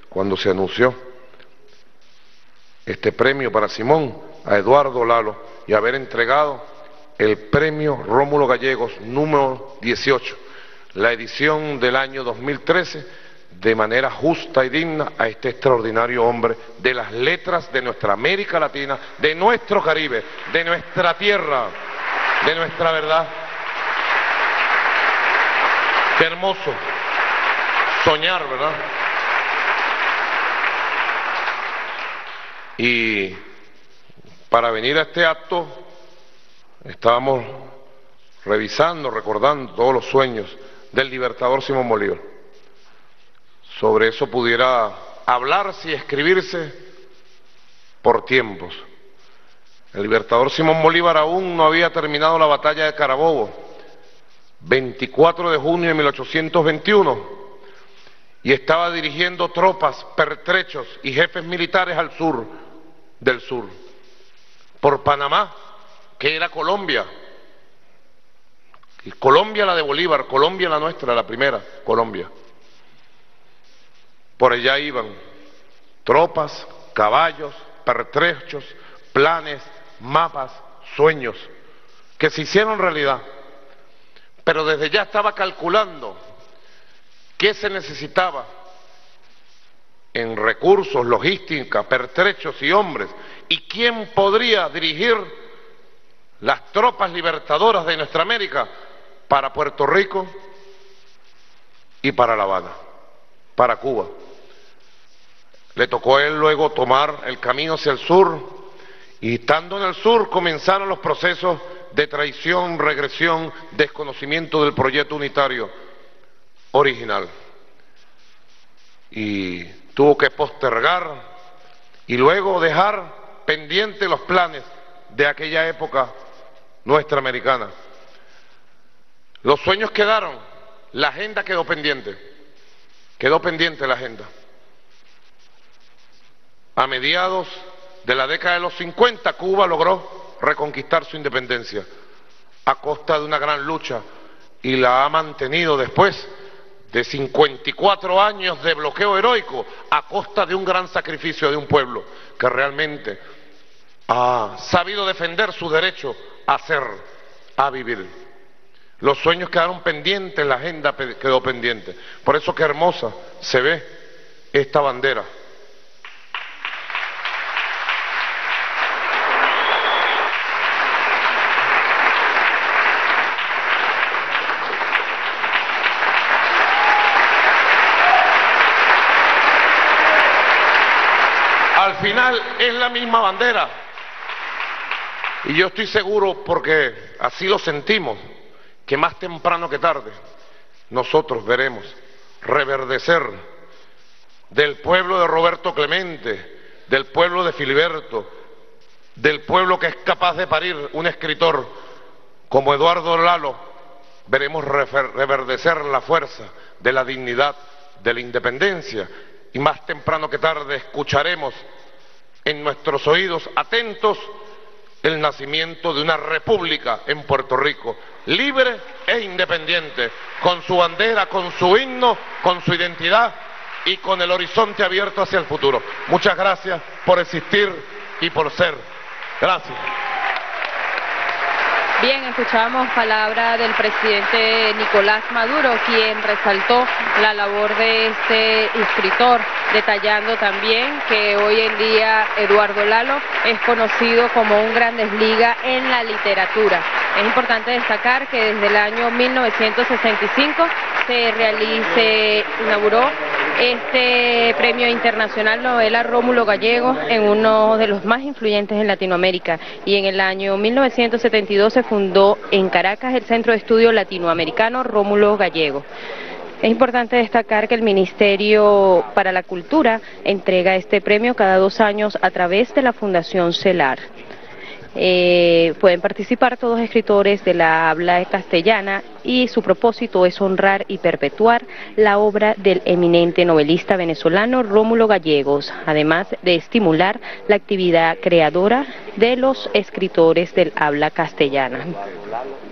cuando se anunció este premio para Simón, a Eduardo Lalo, y haber entregado el premio Rómulo Gallegos número 18, la edición del año 2013, de manera justa y digna a este extraordinario hombre de las letras de nuestra América Latina, de nuestro Caribe, de nuestra tierra, de nuestra verdad. Qué hermoso soñar, ¿verdad? Y para venir a este acto estábamos revisando, recordando todos los sueños del libertador Simón Bolívar. Sobre eso pudiera hablarse y escribirse por tiempos. El libertador Simón Bolívar aún no había terminado la batalla de Carabobo, 24 de junio de 1821, y estaba dirigiendo tropas, pertrechos y jefes militares al sur del sur, por Panamá, que era Colombia. Y Colombia la de Bolívar, Colombia la nuestra, la primera Colombia. Por allá iban tropas, caballos, pertrechos, planes, mapas, sueños, que se hicieron realidad. Pero desde ya estaba calculando qué se necesitaba en recursos, logística, pertrechos y hombres, y quién podría dirigir las tropas libertadoras de nuestra América para Puerto Rico y para La Habana, para Cuba. Le tocó a él luego tomar el camino hacia el sur, y estando en el sur comenzaron los procesos de traición, regresión, desconocimiento del proyecto unitario original. Y tuvo que postergar y luego dejar pendientes los planes de aquella época nuestra americana. Los sueños quedaron, la agenda quedó pendiente la agenda. A mediados de la década de los 50, Cuba logró reconquistar su independencia a costa de una gran lucha, y la ha mantenido después de 54 años de bloqueo heroico, a costa de un gran sacrificio de un pueblo que realmente ha sabido defender su derecho a ser, a vivir. Los sueños quedaron pendientes, la agenda quedó pendiente. Por eso qué hermosa se ve esta bandera. Al final es la misma bandera, y yo estoy seguro, porque así lo sentimos, que más temprano que tarde nosotros veremos reverdecer del pueblo de Roberto Clemente, del pueblo de Filiberto, del pueblo que es capaz de parir un escritor como Eduardo Lalo. Veremos reverdecer la fuerza de la dignidad, de la independencia, y más temprano que tarde escucharemos en nuestros oídos atentos el nacimiento de una república en Puerto Rico, libre e independiente, con su bandera, con su himno, con su identidad y con el horizonte abierto hacia el futuro. Muchas gracias por existir y por ser. Gracias. Bien, escuchamos palabra del presidente Nicolás Maduro, quien resaltó la labor de este escritor, detallando también que hoy en día Eduardo Lalo es conocido como un Grandes Ligas en la literatura. Es importante destacar que desde el año 1965 se inauguró este premio internacional novela Rómulo Gallegos, en uno de los más influyentes en Latinoamérica, y en el año 1972 se fundó en Caracas el Centro de Estudio Latinoamericano Rómulo Gallegos. Es importante destacar que el Ministerio para la Cultura entrega este premio cada 2 años a través de la Fundación CELAR. Pueden participar todos escritores de la habla castellana, y su propósito es honrar y perpetuar la obra del eminente novelista venezolano Rómulo Gallegos, además de estimular la actividad creadora de los escritores del habla castellana.